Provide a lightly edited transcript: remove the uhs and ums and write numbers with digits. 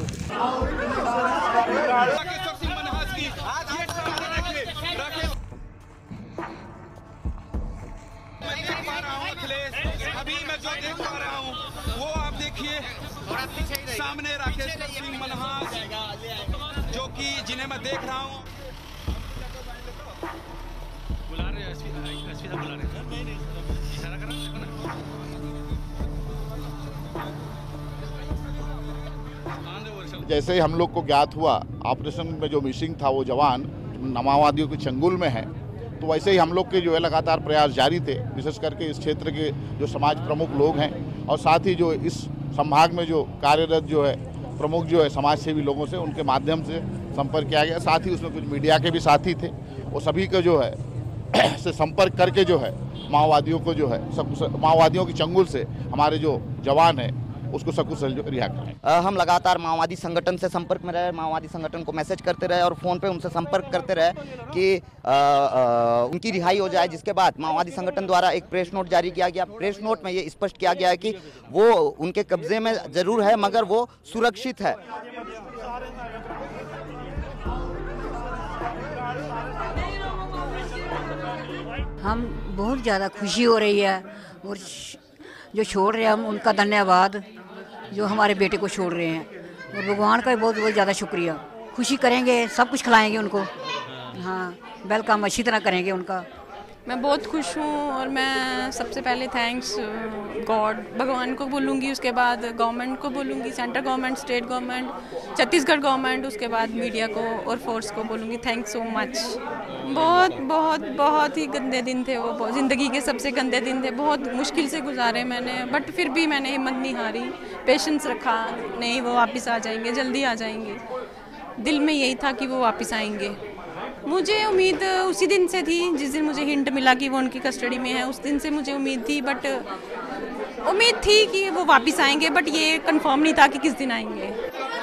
अभी मैं जो देख पा रहा हूँ वो आप देखिए सामने राकेश सिंह मनहास जो कि जिन्हें मैं देख रहा हूँ बुला रहे बुला रहे इशारा कर जैसे ही हम लोग को ज्ञात हुआ ऑपरेशन में जो मिसिंग था वो जवान माओवादियों के चंगुल में है, तो वैसे ही हम लोग के जो है लगातार प्रयास जारी थे, विशेष करके इस क्षेत्र के जो समाज प्रमुख लोग हैं और साथ ही जो इस संभाग में जो कार्यरत जो है प्रमुख जो है समाज सेवी लोगों से उनके माध्यम से संपर्क किया गया। साथ ही उसमें कुछ मीडिया के भी साथी थे, वो सभी को जो है से संपर्क करके जो है माओवादियों को जो है माओवादियों के चंगुल से हमारे जो जवान है उसको सकुशल रिहा करें। हम लगातार माओवादी संगठन से संपर्क में रहे, माओवादी संगठन को मैसेज करते रहे और फ़ोन पे उनसे संपर्क करते रहे कि उनकी रिहाई हो जाए। जिसके बाद माओवादी संगठन द्वारा एक प्रेस नोट जारी किया गया। प्रेस नोट में ये स्पष्ट किया गया है कि वो उनके कब्जे में ज़रूर है मगर वो सुरक्षित है। हम बहुत ज़्यादा खुशी हो रही है और जो छोड़ रहे हैं हम उनका धन्यवाद, जो हमारे बेटे को छोड़ रहे हैं, और भगवान का भी बहुत बहुत ज़्यादा शुक्रिया। खुशी करेंगे, सब कुछ खिलाएंगे उनको, हाँ वेलकम अच्छी तरह करेंगे उनका। मैं बहुत खुश हूँ और मैं सबसे पहले थैंक्स गॉड भगवान को बोलूँगी, उसके बाद गवर्नमेंट को बोलूँगी, central government, state government, Chhattisgarh government, उसके बाद मीडिया को और फोर्स को बोलूँगी थैंक्स सो मच। बहुत बहुत बहुत ही गंदे दिन थे वो, ज़िंदगी के सबसे गंदे दिन थे, बहुत मुश्किल से गुजारे मैंने, बट फिर भी मैंने हिम्मत नहीं हारी, पेशेंस रखा, नहीं वो वापस आ जाएंगे, जल्दी आ जाएंगे। दिल में यही था कि वो वापस आएंगे। मुझे उम्मीद उसी दिन से थी जिस दिन मुझे हिंट मिला कि वो उनकी कस्टडी में है, उस दिन से मुझे उम्मीद थी, बट उम्मीद थी कि वो वापस आएंगे, बट ये कंफर्म नहीं था कि किस दिन आएंगे।